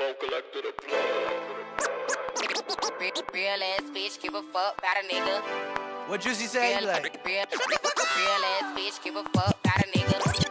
Real ass bitch, give a fuck about a nigga. What Juicy say? Real ass bitch, give a fuck about a nigga.